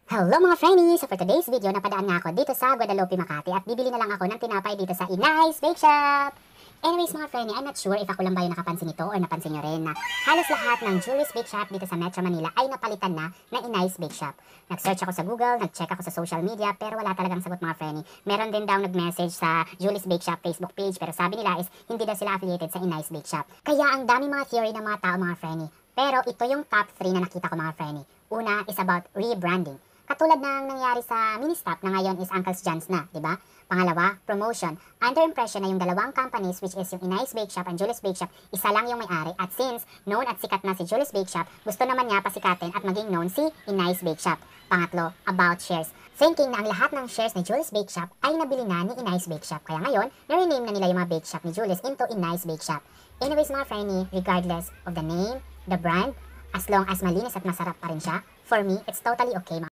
Hello mga friendies! So for today's video, napadaan nga ako dito sa Guadalupe, Makati at bibili na lang ako ng tinapay dito sa Inay's Bake Shop! Anyways mga friendy, I'm not sure if ako lang ba yung nakapansin ito or napansin nyo rin na halos lahat ng Julie's Bake Shop dito sa Metro Manila ay napalitan na ng Inay's Bake Shop. Nag-search ako sa Google, nag-check ako sa social media pero wala talagang sagot mga friendy. Meron din daw nag-message sa Julie's Bake Shop Facebook page pero sabi nila is hindi daw sila affiliated sa Inay's Bake Shop. Kaya ang dami mga theory ng mga tao mga friendy. Pero ito yung top 3 na nakita ko mga friendy. Una is about rebranding. Katulad ng nangyari sa mini-stop na ngayon is Uncle's John's na, di ba? Pangalawa, promotion. Under impression na yung dalawang companies which is yung Inay's Bake Shop and Julie's Bake Shop, isa lang yung may-ari. At since known at sikat na si Julie's Bake Shop, gusto naman niya pasikatin at maging known si Inay's Bake Shop. Pangatlo, about shares. Thinking na ang lahat ng shares ni Julie's Bake Shop ay nabili na ni Inay's Bake Shop. Kaya ngayon, na-rename na nila yung mga bake shop ni Julie's into Inay's Bake Shop. Anyways mga friendly, regardless of the name, the brand, as long as malinis at masarap pa rin siya, for me, it's totally okay.